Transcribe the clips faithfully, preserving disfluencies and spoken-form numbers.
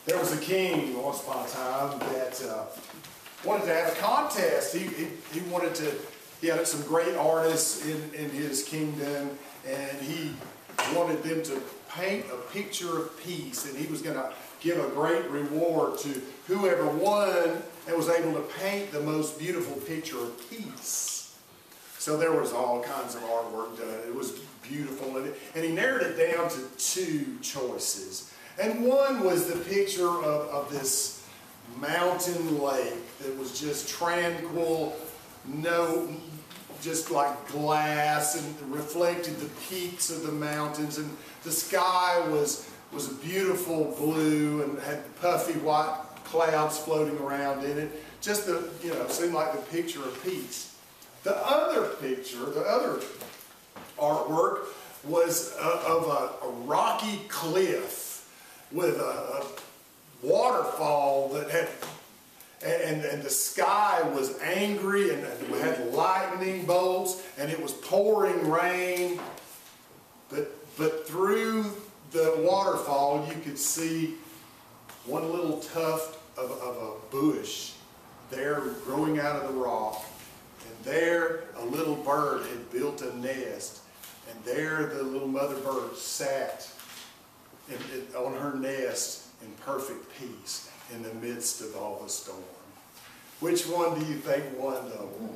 There was a king once upon a time that uh, wanted to have a contest. He, he, he wanted to, he had some great artists in, in his kingdom, and he wanted them to paint a picture of peace, and he was going to give a great reward to whoever won and was able to paint the most beautiful picture of peace. So there was all kinds of artwork done. It was beautiful, and, and he narrowed it down to two choices. And one was the picture of, of this mountain lake that was just tranquil, no, just like glass, and reflected the peaks of the mountains, and the sky was was a beautiful blue and had puffy white clouds floating around in it. Just the, you know, seemed like the picture of peace. The other picture, the other artwork was uh, of a, a rocky cliff with a, a waterfall that had, and, and the sky was angry, and it had lightning bolts, and it was pouring rain. But, but through the waterfall, you could see one little tuft of, of a bush there growing out of the rock. And there a little bird had built a nest. And there the little mother bird sat in, in, on her nest in perfect peace in the midst of all the storm. Which one do you think won though?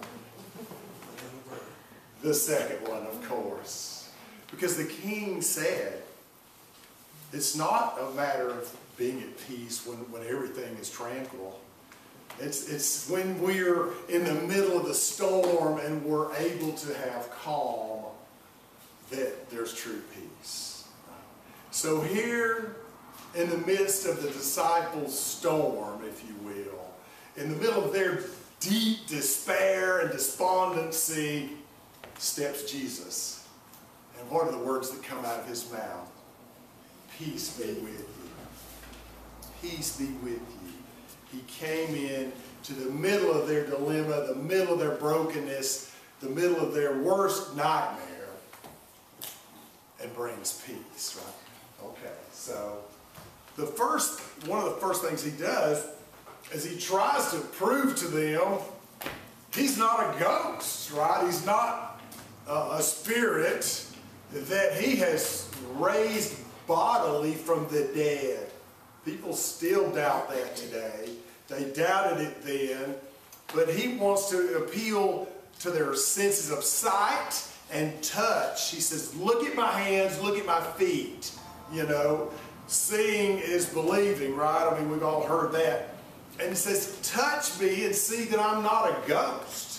The second one, of course. Because the king said, it's not a matter of being at peace when, when everything is tranquil. It's, it's when we're in the middle of the storm and we're able to have calm that there's true peace. So here, in the midst of the disciples' storm, if you will, in the middle of their deep despair and despondency, steps Jesus. And what are the words that come out of his mouth? Peace be with you. Peace be with you. He came in to the middle of their dilemma, the middle of their brokenness, the middle of their worst nightmare, and brings peace, right? Okay, so the first, one of the first things he does is he tries to prove to them he's not a ghost, right? He's not uh, a spirit that he has raised bodily from the dead. People still doubt that today. They doubted it then, but he wants to appeal to their senses of sight and touch. He says, look at my hands, look at my feet. You know, seeing is believing, right? I mean, we've all heard that. And he says, touch me and see that I'm not a ghost.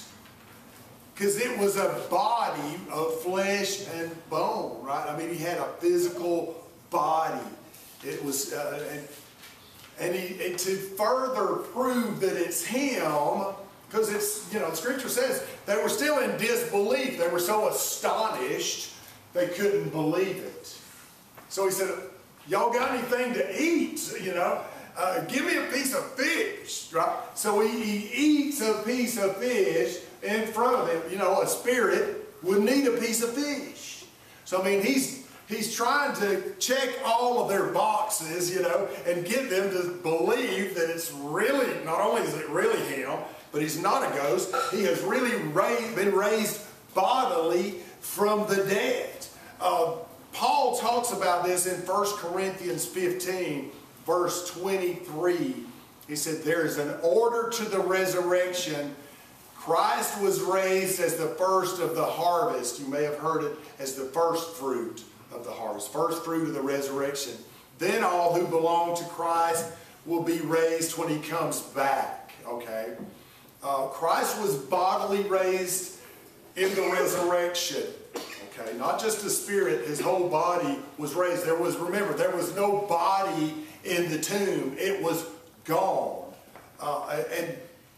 Because it was a body of flesh and bone, right? I mean, he had a physical body. It was, uh, and, and, he, and to further prove that it's him, because it's, you know, the scripture says they were still in disbelief. They were so astonished they couldn't believe it. So he said, y'all got anything to eat? You know, uh, give me a piece of fish, right? So he, he eats a piece of fish in front of him. You know, a spirit would need a piece of fish. So, I mean, he's He's trying to check all of their boxes, you know, and get them to believe that it's really, not only is it really him, but he's not a ghost. He has really raised, been raised bodily from the dead. Uh, Paul talks about this in First Corinthians fifteen, verse twenty-three. He said, there is an order to the resurrection. Christ was raised as the first of the harvest. You may have heard it as the first fruit of the harvest, first fruit of the resurrection. Then all who belong to Christ will be raised when he comes back. Okay, uh, Christ was bodily raised in the resurrection. Okay, not just the spirit; his whole body was raised. There was, remember, there was no body in the tomb; it was gone. Uh, and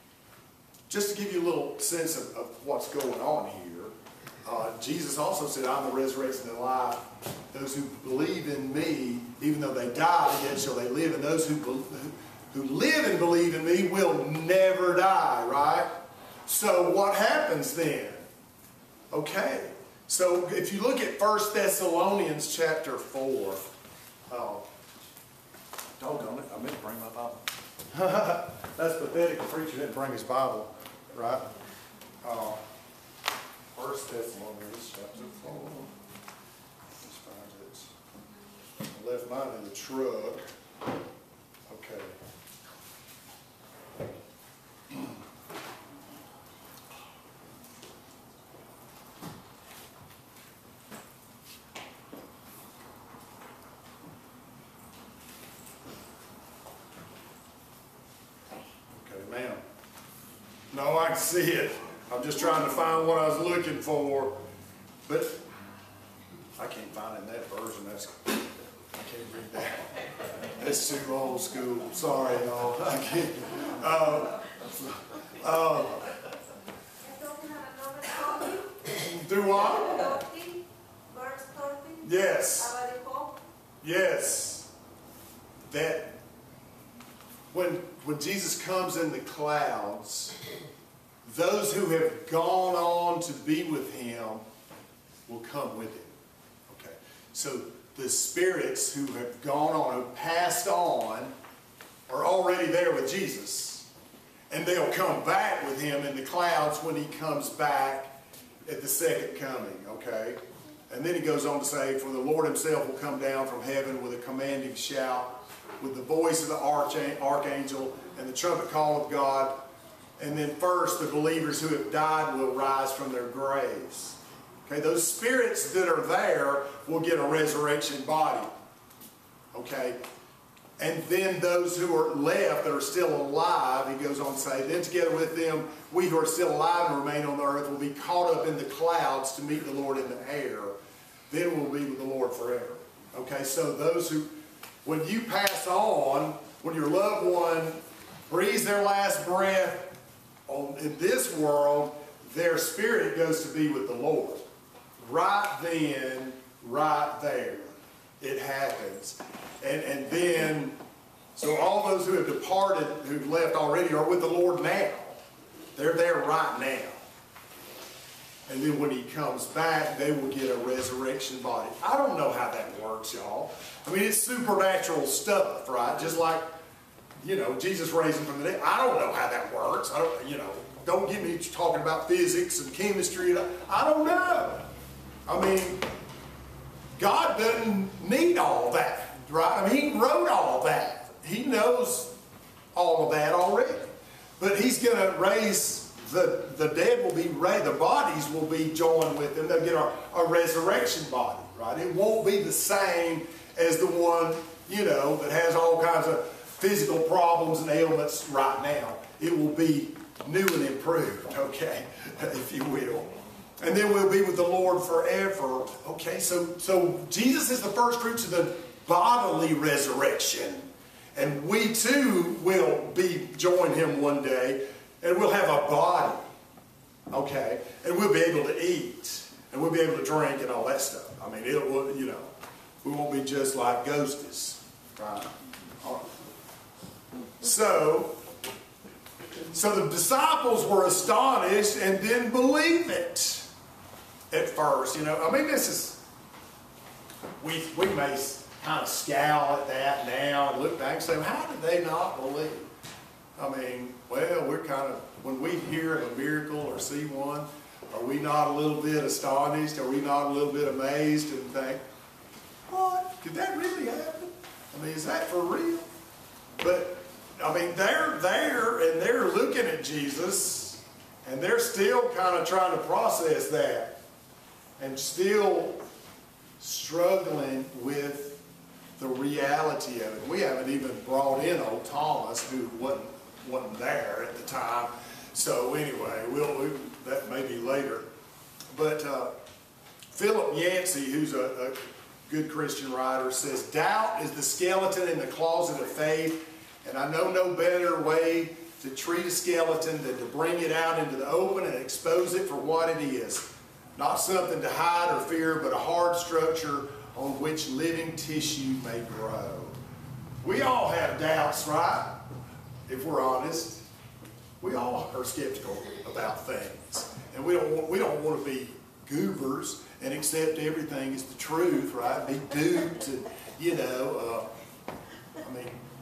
just to give you a little sense of, of what's going on here. Uh, Jesus also said, I'm the resurrection and the life. Those who believe in me, even though they die, yet shall they live. And those who, who, who live and believe in me will never die, right? So what happens then? Okay, so if you look at First Thessalonians chapter four, uh, Doggone it, I meant to bring my Bible. That's pathetic. The preacher didn't bring his Bible, right? Uh, First Thessalonians chapter four. Let's find it. I left mine in the truck. Okay. Ma'am. No, I can see it. I'm just trying to find what I was looking for. But I can't find it in that version. That's, I can't read that. That's too old school. Sorry, y'all. I can't. Uh, uh, do what? Yes. Yes. That when when Jesus comes in the clouds, those who have gone on to be with him will come with him. Okay. So the spirits who have gone on, who passed on, are already there with Jesus. And they'll come back with him in the clouds when he comes back at the second coming. Okay. And then he goes on to say, for the Lord himself will come down from heaven with a commanding shout, with the voice of the archangel and the trumpet call of God. And then first the believers who have died will rise from their graves. Okay, those spirits that are there will get a resurrection body. Okay, and then those who are left that are still alive, he goes on to say, then together with them, we who are still alive and remain on the earth will be caught up in the clouds to meet the Lord in the air. Then we'll be with the Lord forever. Okay, so those who, when you pass on, when your loved one breathes their last breath on, in this world, their spirit goes to be with the Lord. Right then, right there, it happens. And, and then, so all those who have departed, who've left already, are with the Lord now. They're there right now. And then when he comes back, they will get a resurrection body. I don't know how that works, y'all. I mean, it's supernatural stuff, right? Just like, you know, Jesus raising from the dead. I don't know how that works. I don't, you know, don't get me talking about physics and chemistry. I don't know. I mean, God doesn't need all that, right? I mean, he wrote all that. He knows all of that already. But he's going to raise... The, the dead will be raised, the bodies will be joined with them. They'll get a, a resurrection body, right? It won't be the same as the one, you know, that has all kinds of physical problems and ailments right now. It will be new and improved, okay, if you will. And then we'll be with the Lord forever, okay? So, so Jesus is the first fruits of the bodily resurrection. And we too will be join him one day. And we'll have a body, okay? And we'll be able to eat. And we'll be able to drink and all that stuff. I mean, it will, you know, we won't be just like ghosties, right? All right. So, so the disciples were astonished and didn't believe it at first. You know, I mean, this is, we, we may kind of scowl at that now and look back and say, well, how did they not believe? I mean, well, we're kind of, when we hear of a miracle or see one, are we not a little bit astonished? Are we not a little bit amazed and think, what? Could that really happen? I mean, is that for real? But, I mean, they're there and they're looking at Jesus and they're still kind of trying to process that and still struggling with the reality of it. We haven't even brought in old Thomas, who wasn't wasn't there at the time. So anyway, we'll, we, that may be later. But uh, Philip Yancey, who's a, a good Christian writer, says, doubt is the skeleton in the closet of faith, and I know no better way to treat a skeleton than to bring it out into the open and expose it for what it is. Not something to hide or fear, but a hard structure on which living tissue may grow. We all have doubts, right? If we're honest, we all are skeptical about things, and we don't want, we don't want to be goobers and accept everything as the truth, right? Be duped, and you know, uh, I mean,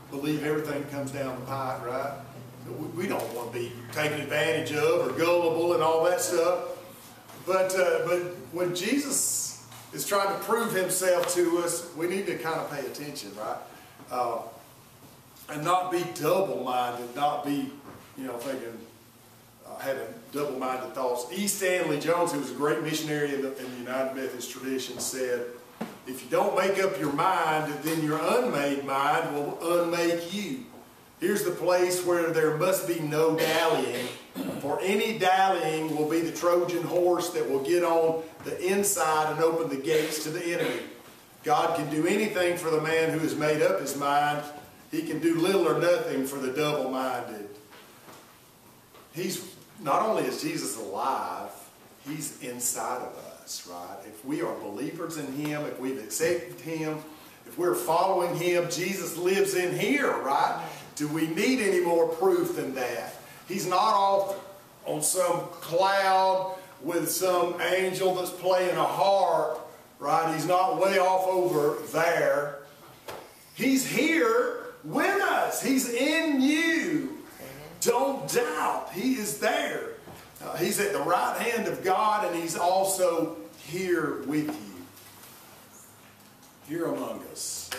believe everything comes down the pipe, right? We don't want to be taken advantage of or gullible and all that stuff. But, uh, but when Jesus is trying to prove himself to us, we need to kind of pay attention, right? Uh, and not be double-minded, not be, you know, thinking, uh, having double-minded thoughts. E. Stanley Jones, who was a great missionary in the, in the United Methodist tradition, said, if you don't make up your mind, then your unmade mind will unmake you. Here's the place where there must be no dallying, for any dallying will be the Trojan horse that will get on the inside and open the gates to the enemy. God can do anything for the man who has made up his mind. He can do little or nothing for the double-minded. He's, not only is Jesus alive, he's inside of us, right? If we are believers in him, if we've accepted him, if we're following him, Jesus lives in here, right? Do we need any more proof than that? He's not off on some cloud with some angel that's playing a harp, right? He's not way off over there. He's here with us. He's in you. Don't doubt. He is there. Uh, he's at the right hand of God, and he's also here with you. Here among us.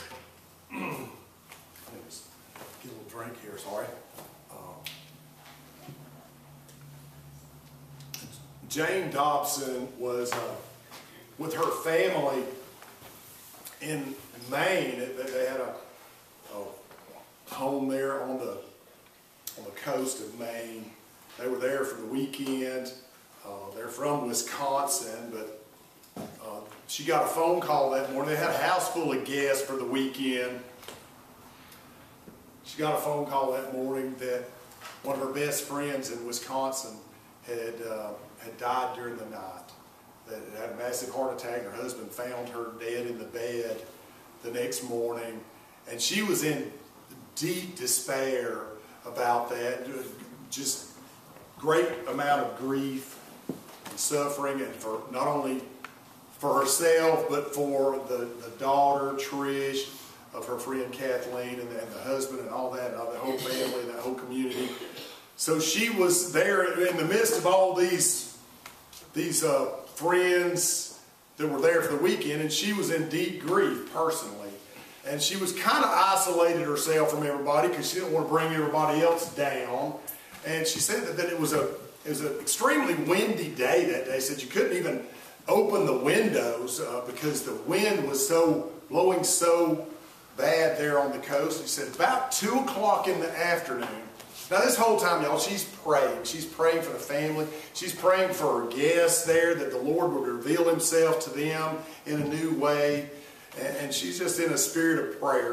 Get a little drink here, sorry. Um, Jane Dobson was uh, with her family in Maine. They had a, a home there on the on the coast of Maine. They were there for the weekend. Uh, they're from Wisconsin, but uh, she got a phone call that morning. They had a house full of guests for the weekend. She got a phone call that morning that one of her best friends in Wisconsin had uh, had died during the night. That had a massive heart attack. Her husband found her dead in the bed the next morning, and she was in deep despair about that. Just great amount of grief and suffering, and for not only for herself but for the, the daughter Trish, of her friend Kathleen, and the, and the husband, and all that, and all the whole family, and that whole community. So she was there in the midst of all these these uh, friends that were there for the weekend, and she was in deep grief personally. And she was kind of isolated herself from everybody because she didn't want to bring everybody else down. And she said that, that it was a it was an extremely windy day that day. She said you couldn't even open the windows uh, because the wind was so blowing so bad there on the coast. He said about two o'clock in the afternoon. Now this whole time, y'all, she's praying. She's praying for the family. She's praying for her guests there, that the Lord would reveal himself to them in a new way. And, and she's just in a spirit of prayer.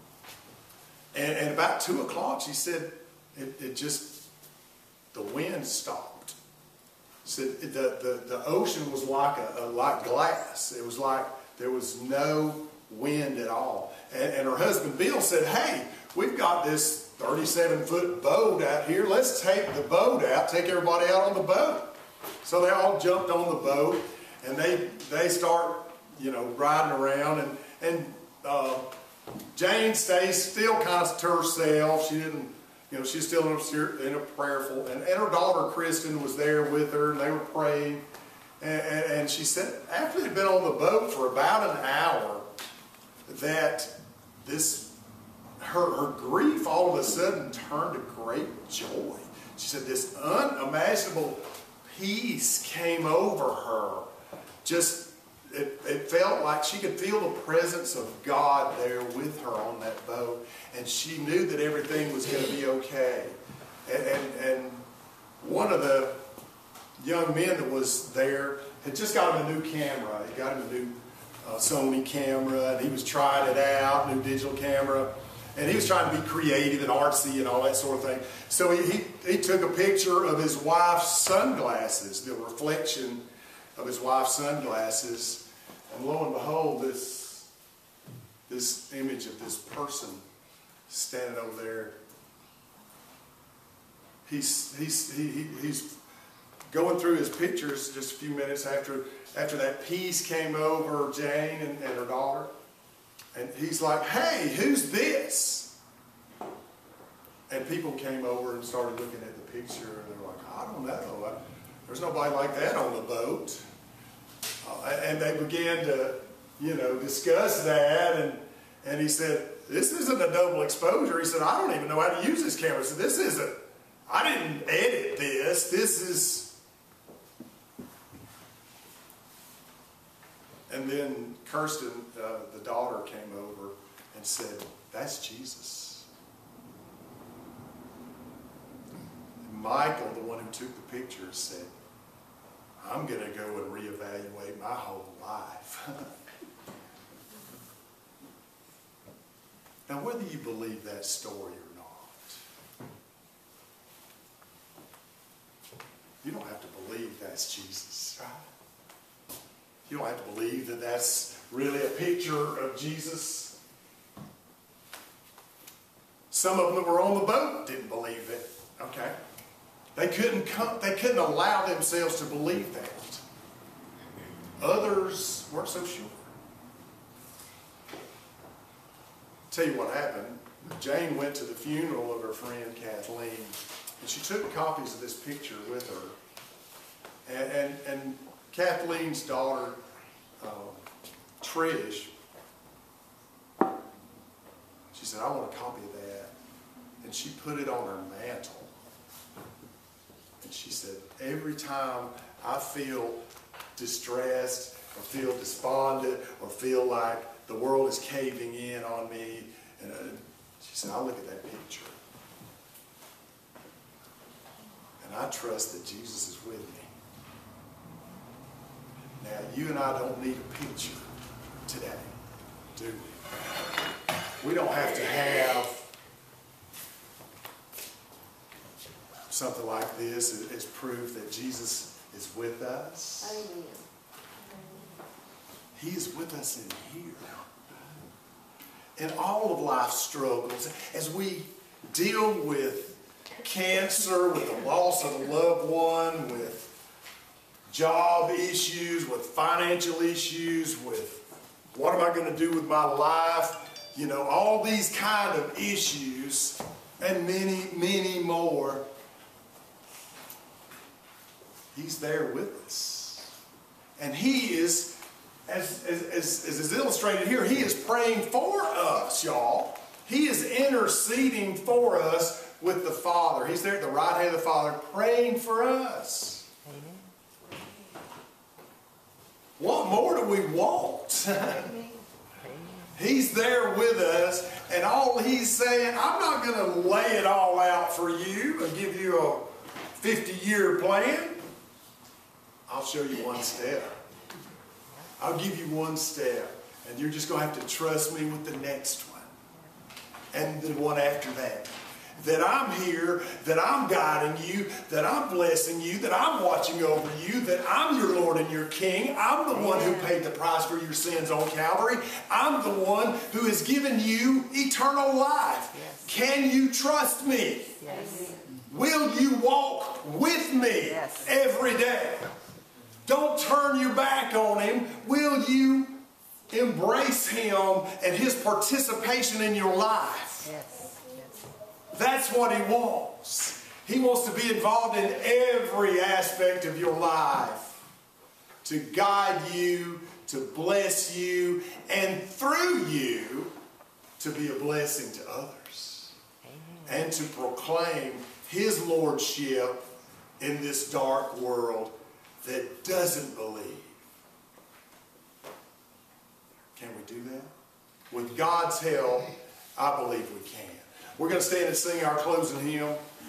And, and about two o'clock, she said, it, it just, the wind stopped. She said the, the, the ocean was like, a, a, like glass. It was like there was no wind at all. And, and her husband Bill said, hey, we've got this thirty-seven foot boat out here. Let's take the boat out, take everybody out on the boat. So they all jumped on the boat, and they they start, you know, riding around. And, and uh, Jane stays still kind of to herself. She didn't, you know, she's still in a, in a prayerful. And, and her daughter Kristen was there with her, and they were praying. And, and, and she said after they'd been on the boat for about an hour, that this, her, her grief all of a sudden turned to great joy. She said this unimaginable peace came over her. Just, it, it felt like she could feel the presence of God there with her on that boat. And she knew that everything was going to be okay. And, and, and one of the young men that was there had just got him a new camera. He got him a new Uh, Sony camera, and he was trying it out, new digital camera, and he was trying to be creative and artsy and all that sort of thing. So he, he, he took a picture of his wife's sunglasses, the reflection of his wife's sunglasses, and lo and behold, this, this image of this person standing over there. He's, he's, he, he, he's going through his pictures just a few minutes after After that peace came over Jane and, and her daughter. And he's like, hey, who's this? And people came over and started looking at the picture, and they were like, I don't know. I, there's nobody like that on the boat. Uh, and they began to, you know, discuss that. And, and he said, this isn't a double exposure. He said, I don't even know how to use this camera. He said, this isn't, I didn't edit this. This is... And then Kirsten, uh, the daughter, came over and said, that's Jesus. And Michael, the one who took the picture, said, I'm going to go and reevaluate my whole life. Now, whether you believe that story or not, you don't have to believe that's Jesus, right? You don't have to believe that that's really a picture of Jesus. Some of them that were on the boat didn't believe it, okay? They couldn't come, they couldn't allow themselves to believe that. Others weren't so sure. Tell you what happened. Jane went to the funeral of her friend Kathleen, and she took copies of this picture with her. And, and, and Kathleen's daughter, um, Trish, she said, I want a copy of that. And she put it on her mantle. And she said, every time I feel distressed or feel despondent or feel like the world is caving in on me, and uh, she said, I look at that picture. And I trust that Jesus is with me. Now, you and I don't need a picture today, do we? We don't have to have something like this as proof that Jesus is with us. Amen. He is with us in here. In all of life's struggles, as we deal with cancer, with the loss of a loved one, with job issues, with financial issues, with what am I going to do with my life, you know, all these kind of issues, and many, many more. He's there with us. And He is, as, as, as, as is illustrated here, He is praying for us, y'all. He is interceding for us with the Father. He's there at the right hand of the Father praying for us. Amen. What more do we want? He's there with us, and all He's saying, I'm not going to lay it all out for you and give you a fifty-year plan. I'll show you one step. I'll give you one step, and you're just going to have to trust me with the next one and the one after that. That I'm here, that I'm guiding you, that I'm blessing you, that I'm watching over you, that I'm your Lord and your King. I'm the one who paid the price for your sins on Calvary. I'm the one who has given you eternal life. Yes. Can you trust me? Yes. Will you walk with me yes. every day? Don't turn your back on Him. Will you embrace Him and His participation in your life? Yes. Yes. That's what He wants. He wants to be involved in every aspect of your life, to guide you, to bless you, and through you, to be a blessing to others. Amen. And to proclaim His lordship in this dark world that doesn't believe. Can we do that? With God's help, I believe we can. We're going to stand and sing our closing hymn.